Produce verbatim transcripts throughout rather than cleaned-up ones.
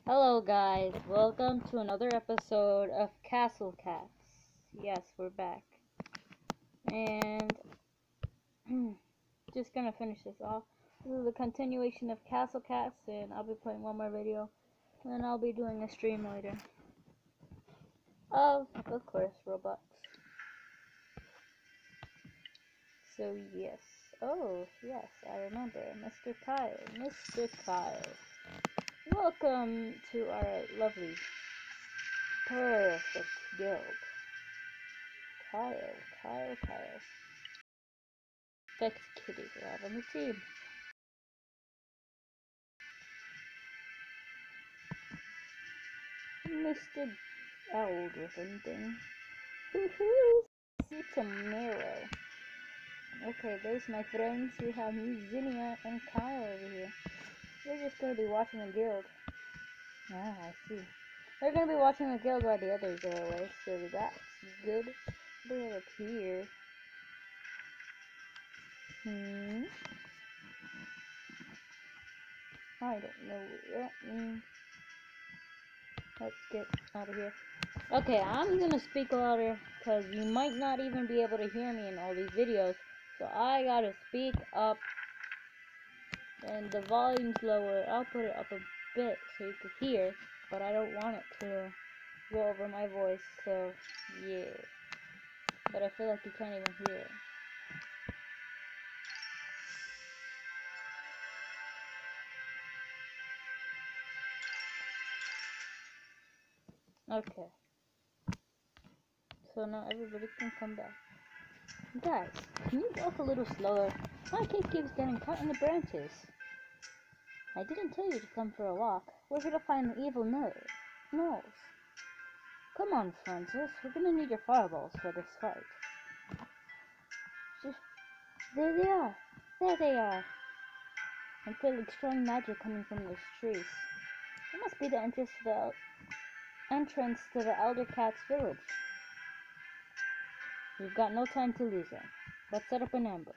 Hello guys, welcome to another episode of Castle Cats. Yes, we're back. And just gonna finish this off. This is a continuation of Castle Cats, and I'll be playing one more video. And then I'll be doing a stream later. Of, of course, Roblox. So yes. Oh, yes, I remember. Mister Kyle. Mister Kyle. Welcome to our lovely, perfect guild. Kyle, Kyle, Kyle. Perfect kitty to have on the team. Mister Alderson thing. Woohoo! See tomorrow. Okay, there's my friends. We have Zinnia and Kyle over here. They're just gonna be watching the guild. Ah, I see. They're gonna be watching the guild while the others are away, so that's good. What do we have up here? Hmm. I don't know what that means. Let's get out of here. Okay, I'm gonna speak louder because you might not even be able to hear me in all these videos. So I gotta speak up, and the volume's lower. I'll put it up a bit so you can hear, but I don't want it to go over my voice. So yeah, but I feel like you can't even hear it. Okay. So now everybody can come back. Guys, can you walk a little slower? My kid keeps getting caught in the branches. I didn't tell you to come for a walk. We're here to find the evil nose. Nose. Come on, Francis. We're gonna need your fireballs for this fight. Just, there they are. There they are. I'm feeling strong magic coming from those trees. It must be the entrance to the entrance to the Elder Cat's village. We've got no time to lose then. Let's set up an ambush.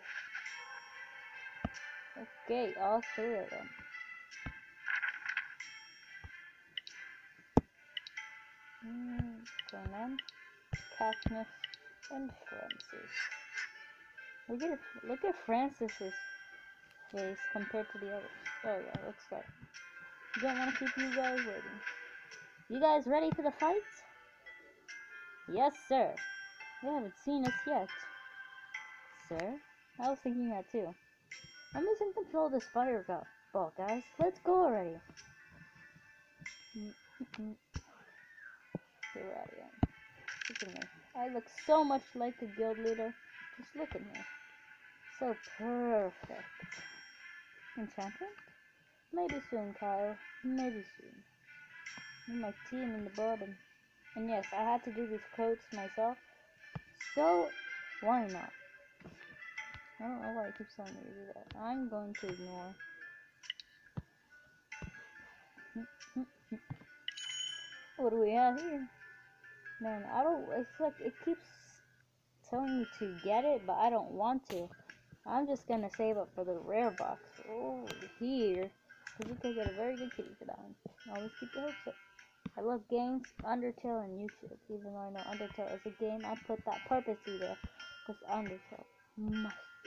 Okay, all three of them. Mm, Conan, Katniss, and Francis. Look at look at Francis's face compared to the others. Oh yeah, let's start. Don't want to keep you guys waiting. You guys ready for the fight? Yes, sir. You haven't seen us yet. Sir? I was thinking that too. I'm losing control of this fireball, guys. Let's go already. Mm-mm. Here I am. Look at me. I look so much like a guild leader. Just look at me. So perfect. Enchantment? Maybe soon, Kyle. Maybe soon. With my team in the bottom. And yes, I had to do these coats myself. So, why not? I don't know why it keeps telling me to do that. I'm going to ignore. What do we have here? Man, I don't, it's like, it keeps telling me to get it, but I don't want to. I'm just gonna save up for the rare box over here, because you can get a very good kitty for that one. Always keep your hopes up. I love games, Undertale, and YouTube. Even though I know Undertale is a game, I put that purposely there, because Undertale must be.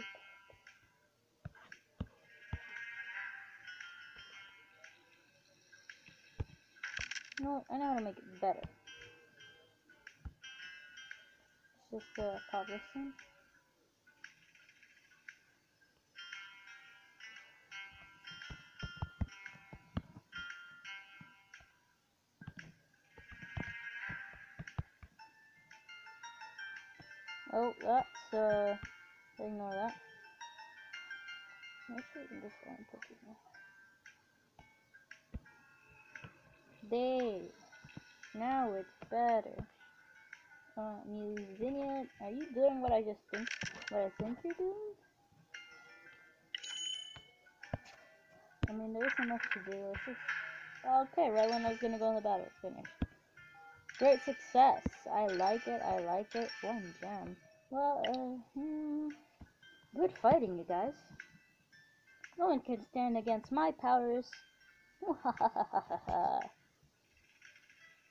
You know what? I know how to make it better. It's just a uh, cobblestone. Oh, that's, uh, ignore that. Actually, we can just go and put it there. There. Now it's better. Uh, Muzinia, are you doing what I just think, what I think you're doing? I mean, there isn't much to do. It's just, okay, right when I was gonna go in the battle, it's finished. Great success. I like it. I like it. One gem. Well, uh, hmm, good fighting, you guys. No one can stand against my powers.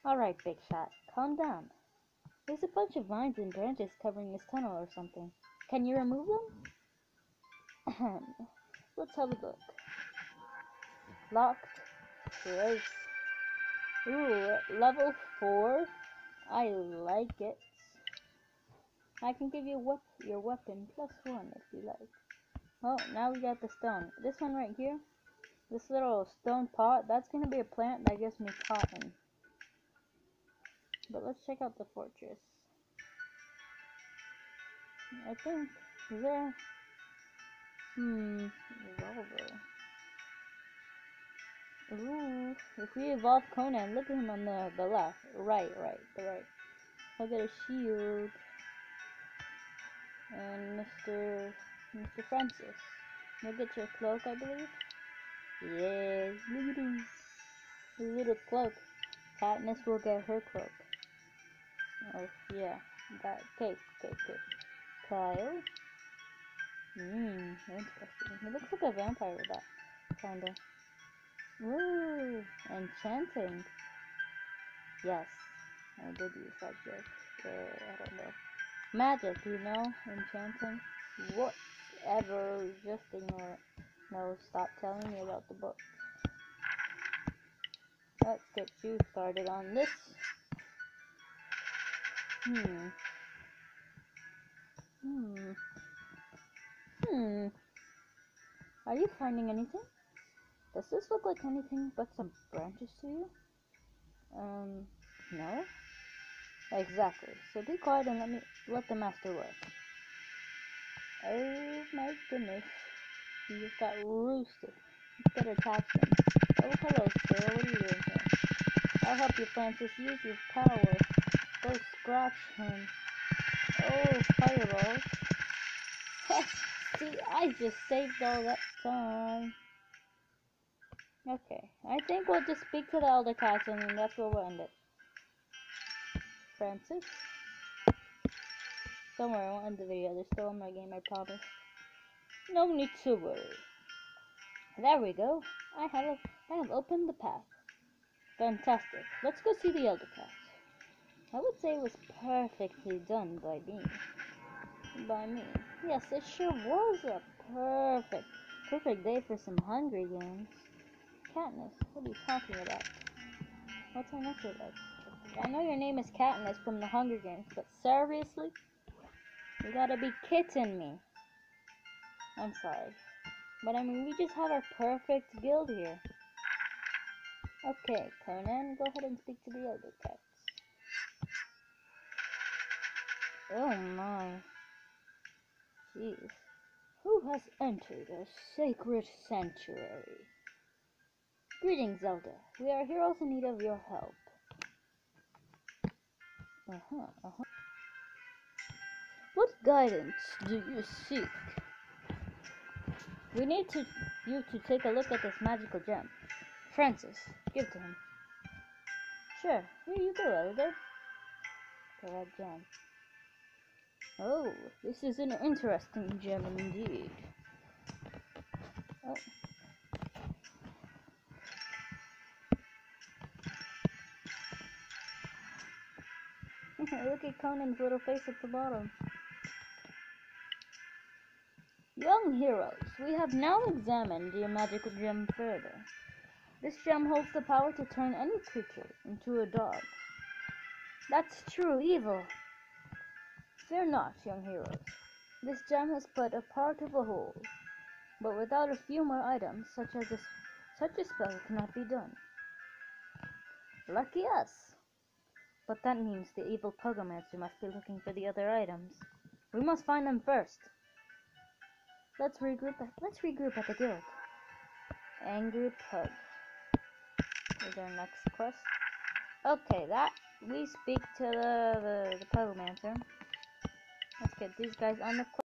Alright, Big Shot, calm down. There's a bunch of vines and branches covering this tunnel or something. Can you remove them? Ahem. Let's have a look. Locked. Gross. Ooh, level four. I like it. I can give you wep your weapon plus one if you like. Oh, now we got the stone. This one right here, this little stone pot, that's gonna be a plant that gives me cotton. But let's check out the fortress. I think, is there, hmm, revolver. Ooh, if we evolve Conan, look at him on the, the left, right, right, the right. I'll get a shield. And Mister Mister Francis, you'll get your cloak, I believe. Yes, look at him. His little cloak. Katniss will get her cloak. Oh, yeah. That cake, cake, cake. Kyle? Mmm, interesting. He looks like a vampire with that. Kinda. Ooh, enchanting. Yes, I did use that joke. Uh, I don't know. Magic, you know? Enchanting. Whatever, just ignore it. No, stop telling me about the book. Let's get you started on this. Hmm. Hmm. Hmm. Are you finding anything? Does this look like anything but some branches to you? Um, no? Exactly. So be quiet and let me let the master work. Oh my goodness. He just got roosted. Let's get attached him. Oh, hello, sir. What are you doing here? I'll help you, Francis. Use your power. Go scratch him. Oh, fireballs. See, I just saved all that time. Okay, I think we'll just speak to the Elder Cats and that's where we'll end it. Francis? Don't worry, I won't end the video. There's still one more game, I promise. No need to worry. There we go. I have a, I have opened the path. Fantastic. Let's go see the Elder Cats. I would say it was perfectly done by me. By me. Yes, it sure was a perfect, perfect day for some Hungry Games. Katniss, what are you talking about? What's our next like? I know your name is Katniss from the Hunger Games, but seriously? You gotta be kidding me. I'm sorry. But I mean, we just have our perfect guild here. Okay, Conan, go ahead and speak to the Elder Cats. Oh my. Jeez. Who has entered a sacred sanctuary? Greetings, Zelda. We are heroes in need of your help. Uh-huh, uh-huh. What guidance do you seek? We need to you to take a look at this magical gem. Francis, give to him. Sure, here you go, Elder. The red gem. Oh, this is an interesting gem indeed. Oh. Look at Conan's little face at the bottom. Young heroes, we have now examined your magical gem further. This gem holds the power to turn any creature into a dog. That's true evil. Fear not, young heroes. This gem has put a part of a whole, but without a few more items, such as a, such a spell cannot be done. Lucky us. But that means the evil Pugomancer must be looking for the other items. We must find them first. Let's regroup. At, let's regroup at the guild. Angry Pug is our next quest. Okay, that we speak to the the, the Pugomancer. Let's get these guys on the quest.